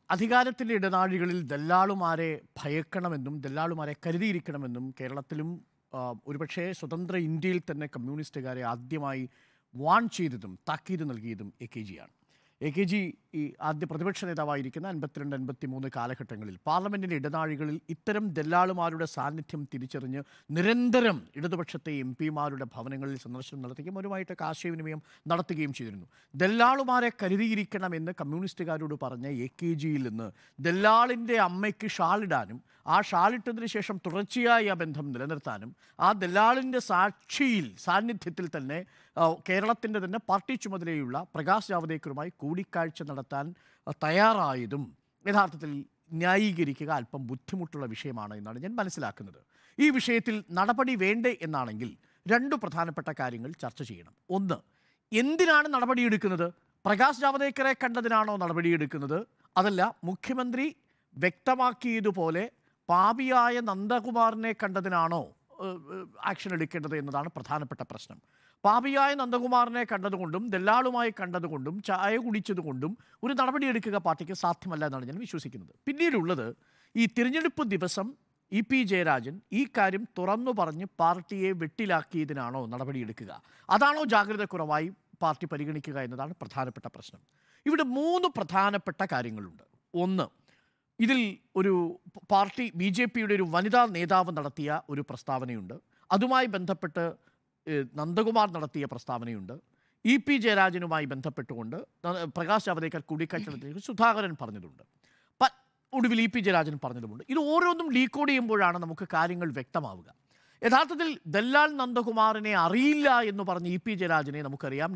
അധികാരത്തിൻ്റെ ഇടനാഴികളിൽ ദല്ലാളുമാരെ ഭയക്കണമെന്നും ദല്ലാളുമാരെ കരുതിയിരിക്കണമെന്നും കേരളത്തിലും ഒരുപക്ഷേ സ്വതന്ത്ര ഇന്ത്യയിൽ തന്നെ കമ്മ്യൂണിസ്റ്റുകാരെ ആദ്യമായി വാൺ ചെയ്തതും താക്കീത് നൽകിയതും AKG ആണ്. AKG ഈ ആദ്യ പ്രതിപക്ഷ നേതാവായിരിക്കുന്ന 52-53 കാലഘട്ടങ്ങളിൽ പാർലമെൻറ്റിൻ്റെ ഇടനാഴികളിൽ ഇത്തരം ദല്ലാളുമാരുടെ സാന്നിധ്യം തിരിച്ചറിഞ്ഞ് നിരന്തരം ഇടതുപക്ഷത്തെ MP-മാരുടെ ഭവനങ്ങളിൽ സന്ദർശനം നടത്തുകയും അവരുമായിട്ടൊക്കെ ആശയവിനിമയം നടത്തുകയും ചെയ്തിരുന്നു. ദല്ലാളുമാരെ കരുതിയിരിക്കണമെന്ന് കമ്മ്യൂണിസ്റ്റുകാരോട് പറഞ്ഞ AKGയിൽ നിന്ന് ദല്ലാളിൻ്റെ അമ്മയ്ക്ക് ഷാളിടാനും ആ ഷാളിട്ടതിന് ശേഷം തുടർച്ചയായി ആ ബന്ധം നിലനിർത്താനും ആ ദല്ലാളിൻ്റെ സാന്നിധ്യത്തിൽ തന്നെ കേരളത്തിൻ്റെ തന്നെ പാർട്ടി ചുമതലയുള്ള പ്രകാശ് ജാവദേക്കറുമായി കൂടിക്കാഴ്ച നടത്താൻ തയ്യാറായതും യഥാർത്ഥത്തിൽ ന്യായീകരിക്കുക അല്പം ബുദ്ധിമുട്ടുള്ള വിഷയമാണ് എന്നാണ് ഞാൻ മനസ്സിലാക്കുന്നത്. ഈ വിഷയത്തിൽ നടപടി വേണ്ടേ എന്നാണെങ്കിൽ രണ്ട് പ്രധാനപ്പെട്ട കാര്യങ്ങൾ ചർച്ച ചെയ്യണം. ഒന്ന്, എന്തിനാണ് നടപടിയെടുക്കുന്നത്? പ്രകാശ് ജാവദേക്കറെ കണ്ടതിനാണോ നടപടിയെടുക്കുന്നത്? അതല്ല, മുഖ്യമന്ത്രി വ്യക്തമാക്കിയതുപോലെ പാപിയായ നന്ദകുമാറിനെ കണ്ടതിനാണോ ആക്ഷൻ എടുക്കേണ്ടത് എന്നതാണ് പ്രധാനപ്പെട്ട പ്രശ്നം. പാപിയായ നന്ദകുമാറിനെ കണ്ടതുകൊണ്ടും ദല്ലാളുമായി കണ്ടതുകൊണ്ടും ചായ കുടിച്ചതുകൊണ്ടും ഒരു നടപടിയെടുക്കുക പാർട്ടിക്ക് സാധ്യമല്ല എന്നാണ് ഞാൻ വിശ്വസിക്കുന്നത്. പിന്നീടുള്ളത്, ഈ തിരഞ്ഞെടുപ്പ് ദിവസം EP ജയരാജൻ ഈ കാര്യം തുറന്നു പറഞ്ഞ് പാർട്ടിയെ വെട്ടിലാക്കിയതിനാണോ നടപടിയെടുക്കുക? അതാണോ ജാഗ്രത കുറവായി പാർട്ടി പരിഗണിക്കുക എന്നതാണ് പ്രധാനപ്പെട്ട പ്രശ്നം. ഇവിടെ 3 പ്രധാനപ്പെട്ട കാര്യങ്ങളുണ്ട്. ഒന്ന്, ഇതിൽ ഒരു പാർട്ടി BJPയുടെ ഒരു വനിതാ നേതാവ് നടത്തിയ ഒരു പ്രസ്താവനയുണ്ട്. അതുമായി ബന്ധപ്പെട്ട് നന്ദകുമാർ നടത്തിയ പ്രസ്താവനയുണ്ട്. EP ജയരാജനുമായി ബന്ധപ്പെട്ടുകൊണ്ട് പ്രകാശ് ജാവദേക്കർ കൂടിക്കാഴ്ച നടത്തിയ സുധാകരൻ പറഞ്ഞതുണ്ട്. ഒടുവിൽ EP ജയരാജൻ പറഞ്ഞതുമുണ്ട്. ഇത് ഓരോന്നും ഡീകോഡ് ചെയ്യുമ്പോഴാണ് നമുക്ക് കാര്യങ്ങൾ വ്യക്തമാവുക. യഥാർത്ഥത്തിൽ ദല്ലാൽ നന്ദകുമാറിനെ അറിയില്ല എന്ന് പറഞ്ഞ EP ജയരാജനെ നമുക്കറിയാം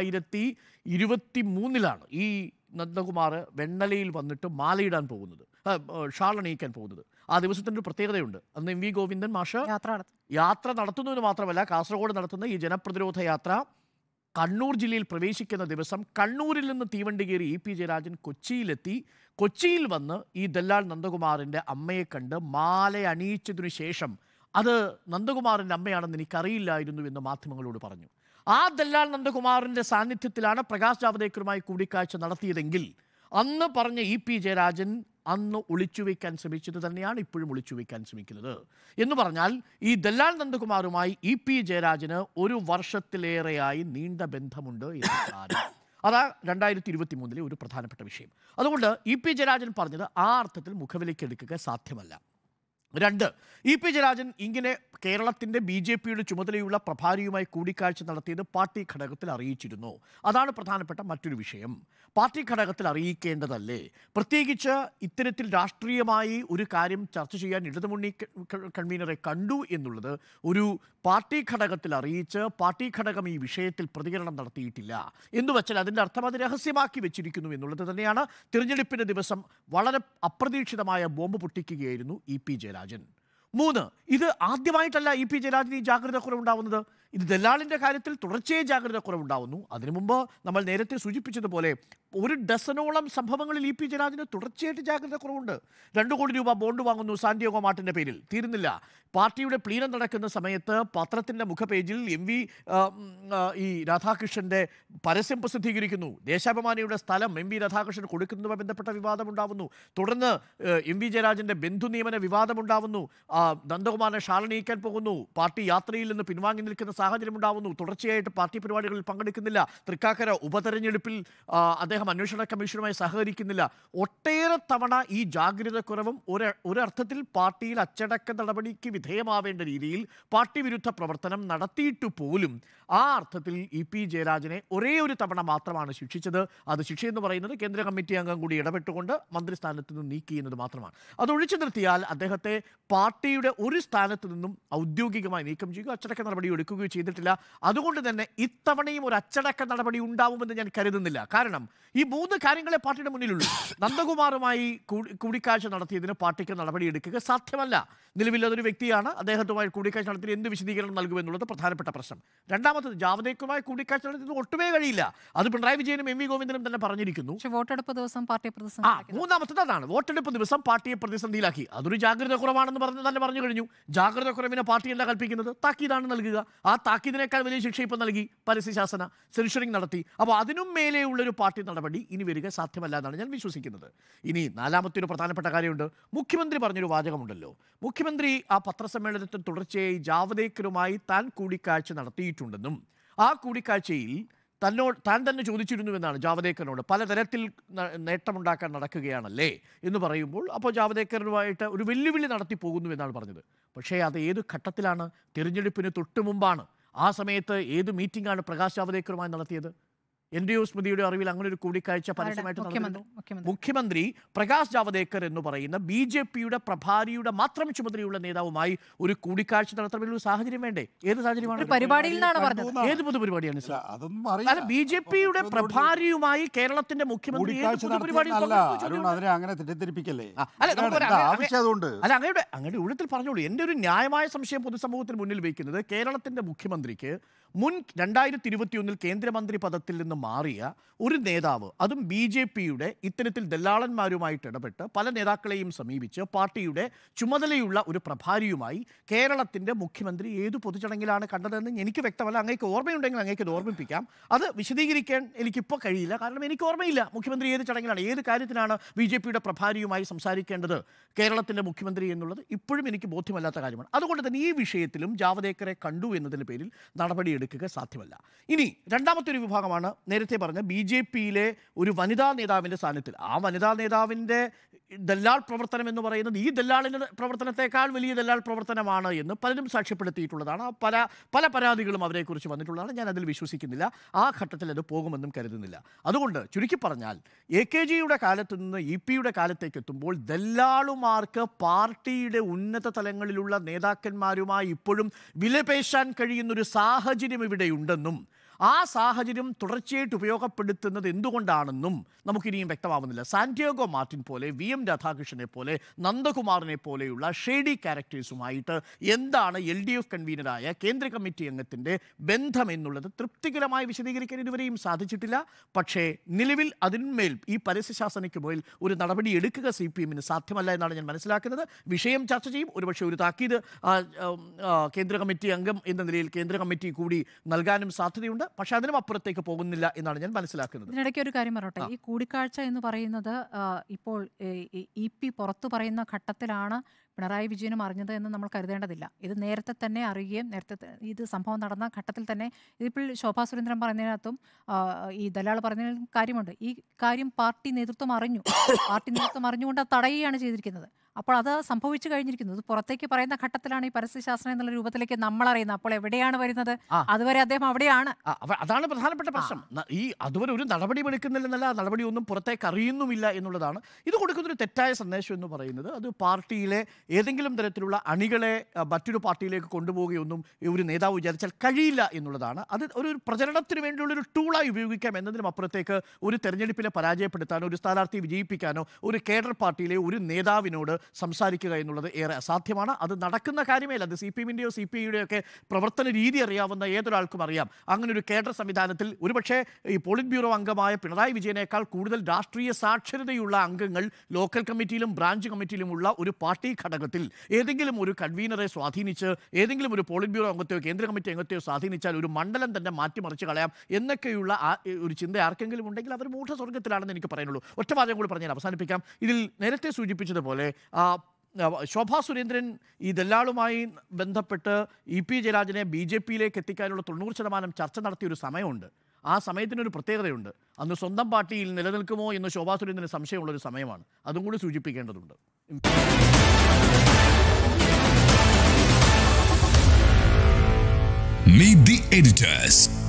2023 ഈ നന്ദകുമാർ വെണ്ണലയിൽ വന്നിട്ട് മാലയിടാൻ പോകുന്നത്, ഷാൾ അണിയിക്കാൻ പോകുന്നത്. ആ ദിവസത്തിൻ്റെ ഒരു പ്രത്യേകതയുണ്ട്. അന്ന് MV ഗോവിന്ദൻ മാഷ് യാത്ര നടത്തുന്നതിന് മാത്രമല്ല, കാസർഗോഡ് നടത്തുന്ന ഈ ജനപ്രതിരോധ യാത്ര കണ്ണൂർ ജില്ലയിൽ പ്രവേശിക്കുന്ന ദിവസം കണ്ണൂരിൽ നിന്ന് തീവണ്ടി കയറി EP ജയരാജൻ കൊച്ചിയിലെത്തി. കൊച്ചിയിൽ വന്ന് ഈ ദല്ലാൽ നന്ദകുമാറിൻ്റെ അമ്മയെ കണ്ട് മാല അണിയിച്ചതിനു ശേഷം അത് നന്ദകുമാറിൻ്റെ അമ്മയാണെന്ന് എനിക്കറിയില്ലായിരുന്നു എന്ന് മാധ്യമങ്ങളോട് പറഞ്ഞു. ആ ദല്ലാൽ നന്ദകുമാറിൻ്റെ സാന്നിധ്യത്തിലാണ് പ്രകാശ് ജാവദേക്കറുമായി കൂടിക്കാഴ്ച നടത്തിയതെങ്കിൽ അന്ന് പറഞ്ഞ EP ജയരാജൻ അന്ന് ഒളിച്ചുവെക്കാൻ ശ്രമിച്ചത് തന്നെയാണ് ഇപ്പോഴും ഒളിച്ചുവെക്കാൻ ശ്രമിക്കുന്നത്. എന്ന് പറഞ്ഞാൽ ഈ ദല്ലാൽ നന്ദകുമാറുമായി EP ജയരാജന് 1 വർഷത്തിലേറെയായി നീണ്ട ബന്ധമുണ്ട് എന്ന് കാര്യം. അതാ 2023 ഒരു പ്രധാനപ്പെട്ട വിഷയം. അതുകൊണ്ട് EP ജയരാജൻ പറഞ്ഞത് ആ അർത്ഥത്തിൽ മുഖവിലേക്ക് എടുക്കുക സാധ്യമല്ല. 2, EP ജയരാജൻ ഇങ്ങനെ കേരളത്തിൻ്റെ BJPയുടെ ചുമതലയുള്ള പ്രഭാരിയുമായി കൂടിക്കാഴ്ച നടത്തിയത് പാർട്ടി ഘടകത്തിൽ അറിയിച്ചിരുന്നു. അതാണ് പ്രധാനപ്പെട്ട മറ്റൊരു വിഷയം. പാർട്ടി ഘടകത്തിൽ അറിയിക്കേണ്ടതല്ലേ? പ്രത്യേകിച്ച് ഇത്തരത്തിൽ രാഷ്ട്രീയമായി ഒരു കാര്യം ചർച്ച ചെയ്യാൻ ഇടതുമുന്നണി കൺവീനറെ കണ്ടു എന്നുള്ളത് ഒരു പാർട്ടി ഘടകത്തിൽ അറിയിച്ച് പാർട്ടി ഘടകം ഈ വിഷയത്തിൽ പ്രതികരണം നടത്തിയിട്ടില്ല എന്ന് വെച്ചാൽ അതിൻ്റെ അർത്ഥം അത് രഹസ്യമാക്കി വെച്ചിരിക്കുന്നു എന്നുള്ളത് തന്നെയാണ്. തിരഞ്ഞെടുപ്പിൻ്റെ ദിവസം വളരെ അപ്രതീക്ഷിതമായ ബോംബ് പൊട്ടിക്കുകയായിരുന്നു EP ജയരാജൻ. 3, ഇത് ആദ്യമായിട്ടല്ല EP ജയരാജന് ഈ ജാഗ്രത കുറവുണ്ടാവുന്നത്. ഇത് ദല്ലാളിൻ്റെ കാര്യത്തിൽ തുടർച്ചയായി ജാഗ്രത കുറവുണ്ടാവുന്നു. അതിനു മുമ്പ് നമ്മൾ നേരത്തെ സൂചിപ്പിച്ചതുപോലെ 1 ഡസനോളം സംഭവങ്ങളിൽ EP ജയരാജന് തുടർച്ചയായിട്ട് ജാഗ്രത കുറവുണ്ട്. 2 കോടി രൂപ ബോണ്ട് വാങ്ങുന്നു സാന്റിയാഗോ മാർട്ടിൻ്റെ പേരിൽ, തീരുന്നില്ല. പാർട്ടിയുടെ പ്ലീനം നടക്കുന്ന സമയത്ത് പത്രത്തിൻ്റെ മുഖപേജിൽ ഈ രാധാകൃഷ്ണൻ്റെ പരസ്യം പ്രസിദ്ധീകരിക്കുന്നു. ദേശാഭിമാനിയുടെ സ്ഥലം MV രാധാകൃഷ്ണൻ കൊടുക്കുന്നതുമായി ബന്ധപ്പെട്ട വിവാദമുണ്ടാവുന്നു. തുടർന്ന് MV ജയരാജൻ്റെ ബന്ധു നിയമന വിവാദമുണ്ടാവുന്നു. നന്ദകുമാറിനെ ഷാളണിയിക്കാൻ പോകുന്നു. പാർട്ടി യാത്രയിൽ നിന്ന് പിൻവാങ്ങി നിൽക്കുന്ന സാഹചര്യം ഉണ്ടാവുന്നു. തുടർച്ചയായിട്ട് പാർട്ടി പരിപാടികളിൽ പങ്കെടുക്കുന്നില്ല. തൃക്കാക്കര ഉപതെരഞ്ഞെടുപ്പിൽ അദ്ദേഹം അന്വേഷണ കമ്മീഷനുമായി സഹകരിക്കുന്നില്ല. ഒട്ടേറെ തവണ ഈ ജാഗ്രത കുറവും ഒരർത്ഥത്തിൽ പാർട്ടിയിൽ അച്ചടക്ക നടപടിക്ക് വിധേയമാവേണ്ട രീതിയിൽ പാർട്ടി വിരുദ്ധ പ്രവർത്തനം നടത്തിയിട്ട് പോലും ആ അർത്ഥത്തിൽ EP ജയരാജനെ ഒരേ ഒരു തവണ മാത്രമാണ് ശിക്ഷിച്ചത്. അത് ശിക്ഷയെന്ന് പറയുന്നത് കേന്ദ്ര കമ്മിറ്റി അംഗം കൂടി ഇടപെട്ടുകൊണ്ട് മന്ത്രിസ്ഥാനത്ത് നിന്ന് നീക്കിയെന്നത് മാത്രമാണ്. അത് ഒഴിച്ചു നിർത്തിയാൽ അദ്ദേഹത്തെ പാർട്ടിയുടെ ഒരു സ്ഥാനത്ത് നിന്നും ഔദ്യോഗികമായി നീക്കം ചെയ്യുക, അച്ചടക്ക നടപടി എടുക്കുകയോ ചെയ്തിട്ടില്ല. അതുകൊണ്ട് തന്നെ ഇത്തവണയും ഒരു അച്ചടക്ക നടപടി ഉണ്ടാവുമെന്ന് ഞാൻ കരുതുന്നില്ല. കാരണം ഈ 3 കാര്യങ്ങളെ പാർട്ടിയുടെ മുന്നിലുള്ളൂ. നന്ദകുമാറുമായി കൂടിക്കാഴ്ച നടത്തിയതിന് പാർട്ടിക്ക് നടപടിയെടുക്കുക സാധ്യമല്ല. നിലവിൽ അതൊരു വ്യക്തിയാണ്. അദ്ദേഹത്തുമായി കൂടിക്കാഴ്ച നടത്തി എന്ത് വിശദീകരണം നൽകുമെന്നുള്ളത് പ്രധാനപ്പെട്ട പ്രശ്നം. രണ്ടാമത്തത്, ജാവദേക്കറുമായി കൂടിക്കാഴ്ച നടത്തിയത് ഒട്ടുമേ കഴിയില്ല. അത് പിണറായി വിജയനും MV ഗോവിന്ദനും തന്നെ പറഞ്ഞിരിക്കുന്നു. വോട്ടെടുപ്പ് ദിവസം പാർട്ടിയെ മൂന്നാമത്തത് അതാണ്, വോട്ടെടുപ്പ് ദിവസം പാർട്ടിയെ പ്രതിസന്ധിയിലാക്കി. അതൊരു ജാഗ്രത കുറവാണെന്ന് തന്നെ പറഞ്ഞു കഴിഞ്ഞു. ജാഗ്രത കുറവിനെ പാർട്ടി എന്താ കൽപ്പിക്കുന്നത്? താക്കീതാണ് നൽകുക. ആ താക്കീതിനേക്കാൾ വലിയ ശിക്ഷ ഇപ്പം നൽകി, പരസ്യശാസന സെൻഷറിങ് നടത്തി. അപ്പോൾ അതിനും മേലെയുള്ളൊരു പാർട്ടി നടപടി ഇനി വരിക സാധ്യമല്ല എന്നാണ് ഞാൻ വിശ്വസിക്കുന്നത്. ഇനി നാലാമത്തെ ഒരു പ്രധാനപ്പെട്ട കാര്യമുണ്ട്. മുഖ്യമന്ത്രി പറഞ്ഞൊരു വാചകമുണ്ടല്ലോ. മുഖ്യമന്ത്രി ആ പത്രസമ്മേളനത്തിൽ തുടർച്ചയായി ജാവദേക്കറുമായി താൻ കൂടിക്കാഴ്ച നടത്തിയിട്ടുണ്ടെന്നും ആ കൂടിക്കാഴ്ചയിൽ താൻ തന്നെ ചോദിച്ചിരുന്നുവെന്നാണ് ജാവദേക്കറിനോട്, പലതരത്തിൽ നേട്ടമുണ്ടാക്കാൻ നടക്കുകയാണല്ലേ എന്ന് പറയുമ്പോൾ അപ്പോൾ ജാവദേക്കറുമായിട്ട് ഒരു വെല്ലുവിളി നടത്തി പോകുന്നുവെന്നാണ് പറഞ്ഞത്. പക്ഷേ അത് ഏത് ഘട്ടത്തിലാണ്? തിരഞ്ഞെടുപ്പിന് തൊട്ട് മുമ്പാണ്. ആ സമയത്ത് ഏത് മീറ്റിംഗാണ് പ്രകാശ് ജാവദേക്കറുമായി നടത്തിയത്? എൻ്റെയോ സ്മൃതിയുടെ അറിവിൽ അങ്ങനെ ഒരു കൂടിക്കാഴ്ച പരസ്യമായിട്ട് നടത്തുന്നു. മുഖ്യമന്ത്രി പ്രകാശ് ജാവദേക്കർ എന്ന് പറയുന്ന BJPയുടെ പ്രഭാരിയുടെ മാത്രം ചുമതലയുള്ള നേതാവുമായി ഒരു കൂടിക്കാഴ്ച നടത്തണമെന്നൊരു സാഹചര്യം വേണ്ടേ? ഏത് സാഹചര്യമാണ്? ഏത് പൊതുപരിപാടിയാണ്? അല്ല, BJPയുടെ പ്രഭാരിയുമായി കേരളത്തിന്റെ മുഖ്യമന്ത്രി അങ്ങയുടെ ഊഴത്തിൽ പറഞ്ഞോളൂ. എൻ്റെ ഒരു ന്യായമായ സംശയം പൊതുസമൂഹത്തിന് മുന്നിൽ വയ്ക്കുന്നത്, കേരളത്തിന്റെ മുഖ്യമന്ത്രിക്ക് മുൻ 2021 കേന്ദ്രമന്ത്രി പദത്തിൽ നിന്ന് മാറിയ ഒരു നേതാവ്, അതും BJPയുടെ ഇത്തരത്തിൽ ദല്ലാളന്മാരുമായിട്ട് ഇടപെട്ട് പല നേതാക്കളെയും സമീപിച്ച് പാർട്ടിയുടെ ചുമതലയുള്ള ഒരു പ്രഭാരിയുമായി കേരളത്തിൻ്റെ മുഖ്യമന്ത്രി ഏത് പൊതുചടങ്ങിലാണ് കണ്ടതെന്ന് എനിക്ക് വ്യക്തമല്ല. അങ്ങേക്ക് ഓർമ്മയുണ്ടെങ്കിൽ അങ്ങേക്ക് ഓർമ്മിപ്പിക്കാം. അത് വിശദീകരിക്കാൻ എനിക്കിപ്പോൾ കഴിയില്ല, കാരണം എനിക്ക് ഓർമ്മയില്ല മുഖ്യമന്ത്രി ഏത് ചടങ്ങിലാണ്, ഏത് കാര്യത്തിനാണ് BJPയുടെ പ്രഭാരിയുമായി സംസാരിക്കേണ്ടത് കേരളത്തിൻ്റെ മുഖ്യമന്ത്രി എന്നുള്ളത് ഇപ്പോഴും എനിക്ക് ബോധ്യമല്ലാത്ത കാര്യമാണ്. അതുകൊണ്ട് തന്നെ ഈ വിഷയത്തിലും ജാവദേക്കറെ കണ്ടു എന്നതിൻ്റെ പേരിൽ നടപടിയെടുക്കുക സാധ്യമല്ല. ഇനി രണ്ടാമത്തെ ഒരു വിഭാഗമാണ് നേരത്തെ പറഞ്ഞ BJPയിലെ ഒരു വനിതാ നേതാവിൻ്റെ സാന്നിധ്യത്തിൽ. ആ വനിതാ നേതാവിൻ്റെ ദല്ലാൾ പ്രവർത്തനം എന്ന് പറയുന്നത് ഈ ദല്ലാളിൻ്റെ പ്രവർത്തനത്തെക്കാൾ വലിയ ദല്ലാൾ പ്രവർത്തനമാണ് എന്ന് പലരും സാക്ഷ്യപ്പെടുത്തിയിട്ടുള്ളതാണ്. പല പരാതികളും അവരെക്കുറിച്ച് വന്നിട്ടുള്ളതാണ്. ഞാൻ അതിൽ വിശ്വസിക്കുന്നില്ല. ആ ഘട്ടത്തിൽ അത് പോകുമെന്നും കരുതുന്നില്ല. അതുകൊണ്ട് ചുരുക്കി പറഞ്ഞാൽ AKGയുടെ കാലത്ത് നിന്ന് EP-യുടെ കാലത്തേക്ക് എത്തുമ്പോൾ ദല്ലാളുമാർക്ക് പാർട്ടിയുടെ ഉന്നത തലങ്ങളിലുള്ള നേതാക്കന്മാരുമായി ഇപ്പോഴും വിലപേശാൻ കഴിയുന്നൊരു സാഹചര്യം ഇവിടെയുണ്ടെന്നും ആ സാഹചര്യം തുടർച്ചയായിട്ട് ഉപയോഗപ്പെടുത്തുന്നത് എന്തുകൊണ്ടാണെന്നും നമുക്കിനിയും വ്യക്തമാവുന്നില്ല. സാന്റിയാഗോ മാർട്ടിൻ പോലെ, VM രാധാകൃഷ്ണനെ പോലെ, നന്ദകുമാറിനെ പോലെയുള്ള ഷേഡി ക്യാരക്ടേഴ്സുമായിട്ട് എന്താണ് LDF കൺവീനറായ കേന്ദ്ര കമ്മിറ്റി അംഗത്തിൻ്റെ ബന്ധം എന്നുള്ളത് തൃപ്തികരമായി വിശദീകരിക്കാൻ ഇതുവരെയും സാധിച്ചിട്ടില്ല. പക്ഷേ നിലവിൽ അതിന്മേൽ ഈ പരസ്യശാസനയ്ക്ക് മേൽ ഒരു നടപടി എടുക്കുക CPM-ന് സാധ്യമല്ല എന്നാണ് ഞാൻ മനസ്സിലാക്കുന്നത്. വിഷയം ചർച്ച ചെയ്യും. ഒരുപക്ഷെ ഒരു താക്കീത് കേന്ദ്ര കമ്മിറ്റി അംഗം എന്ന നിലയിൽ കേന്ദ്ര കമ്മിറ്റി കൂടി നൽകാനും സാധ്യതയുണ്ട്. പക്ഷെ അതിനും അപ്പുറത്തേക്ക് പോകുന്നില്ല എന്നാണ് ഞാൻ മനസ്സിലാക്കുന്നത്. ഇതിനിടയ്ക്ക് ഒരു കാര്യം പറയട്ടെ, ഈ കൂടിക്കാഴ്ച എന്ന് പറയുന്നത് ഇപ്പോൾ EP പുറത്തു പറയുന്ന ഘട്ടത്തിലാണ് പിണറായി വിജയനും അറിഞ്ഞത് എന്ന് നമ്മൾ കരുതേണ്ടതില്ല. ഇത് നേരത്തെ തന്നെ അറിയുകയും നേരത്തെ ഇത് സംഭവം നടന്ന ഘട്ടത്തിൽ തന്നെ, ഇതിപ്പോൾ ശോഭാ സുരേന്ദ്രൻ പറഞ്ഞതിനകത്തും ഈ ദലാൾ പറഞ്ഞതിനും കാര്യമുണ്ട്. ഈ കാര്യം പാർട്ടി നേതൃത്വം അറിഞ്ഞു. പാർട്ടി നേതൃത്വം അറിഞ്ഞുകൊണ്ട് അത് തടയുകയാണ് ചെയ്തിരിക്കുന്നത്. അപ്പോൾ അത് സംഭവിച്ചു കഴിഞ്ഞിരിക്കുന്നു. ഇത് പുറത്തേക്ക് പറയുന്ന ഘട്ടത്തിലാണ് ഈ പരസ്യശാസ്ത്രം എന്നുള്ള രൂപത്തിലേക്ക് നമ്മൾ അറിയുന്നത്. അപ്പോൾ എവിടെയാണ് വരുന്നത്? അതുവരെ അദ്ദേഹം അവിടെയാണ്. അതാണ് പ്രധാനപ്പെട്ട പ്രശ്നം. ഈ അതുവരെ ഒരു നടപടി എടുക്കുന്നില്ലെന്നല്ല, നടപടിയൊന്നും പുറത്തേക്ക് അറിയുന്നുമില്ല എന്നുള്ളതാണ്. ഇത് കൊടുക്കുന്നൊരു തെറ്റായ സന്ദേശം എന്ന് പറയുന്നത് അത് പാർട്ടിയിലെ ഏതെങ്കിലും തരത്തിലുള്ള അണികളെ മറ്റൊരു പാർട്ടിയിലേക്ക് കൊണ്ടുപോവുകയൊന്നും ഒരു നേതാവ് വിചാരിച്ചാൽ കഴിയില്ല എന്നുള്ളതാണ്. അത് ഒരു പ്രചരണത്തിന് വേണ്ടിയുള്ളൊരു ടൂളായി ഉപയോഗിക്കാം എന്നതിനും അപ്പുറത്തേക്ക് ഒരു തെരഞ്ഞെടുപ്പിനെ പരാജയപ്പെടുത്താനോ ഒരു സ്ഥാനാർത്ഥിയെ വിജയിപ്പിക്കാനോ ഒരു കേഡർ പാർട്ടിയിലെ ഒരു നേതാവിനോട് സംസാരിക്കുക എന്നുള്ളത് ഏറെ അസാധ്യമാണ്. അത് നടക്കുന്ന കാര്യമേ അല്ല. അത് CPM-ൻ്റെയോ CPI-യുടെയോ ഒക്കെ പ്രവർത്തന രീതി അറിയാവുന്ന ഏതൊരാൾക്കും അറിയാം. അങ്ങനെ ഒരു കേഡർ സംവിധാനത്തിൽ ഒരുപക്ഷെ ഈ പോളിറ്റ് ബ്യൂറോ അംഗമായ പിണറായി വിജയനേക്കാൾ കൂടുതൽ രാഷ്ട്രീയ സാക്ഷരതയുള്ള അംഗങ്ങൾ ലോക്കൽ കമ്മിറ്റിയിലും ബ്രാഞ്ച് കമ്മിറ്റിയിലുമുള്ള ഒരു പാർട്ടി ഘടകത്തിൽ ഏതെങ്കിലും ഒരു കൺവീനറെ സ്വാധീനിച്ച് ഏതെങ്കിലും ഒരു പോളിറ്റ് ബ്യൂറോ അംഗത്തെയോ കേന്ദ്ര കമ്മിറ്റി അംഗത്തെയോ സ്വാധീനിച്ചാൽ ഒരു മണ്ഡലം തന്നെ മാറ്റിമറിച്ച് കളയാം എന്നൊക്കെയുള്ള ഒരു ചിന്ത ആർക്കെങ്കിലും ഉണ്ടെങ്കിൽ അവർ മൂഢസ്വർഗത്തിലാണെന്ന് എനിക്ക് പറയാനുള്ളൂ. ഒറ്റ വാചകം കൂടി പറഞ്ഞാൽ അവസാനിപ്പിക്കാം. ഇതിൽ നേരത്തെ സൂചിപ്പിച്ചതുപോലെ ശോഭാ സുരേന്ദ്രൻ ഈ ദല്ലാളുമായി ബന്ധപ്പെട്ട് EP ജയരാജനെ BJPയിലേക്ക് എത്തിക്കാനുള്ള 90% ചർച്ച നടത്തിയൊരു സമയമുണ്ട്. ആ സമയത്തിനൊരു പ്രത്യേകതയുണ്ട്. അന്ന് സ്വന്തം പാർട്ടിയിൽ നിലനിൽക്കുമോ എന്ന് ശോഭാ സുരേന്ദ്രന് സംശയമുള്ളൊരു സമയമാണ്. അതും കൂടി സൂചിപ്പിക്കേണ്ടതുണ്ട്. Meet the editors.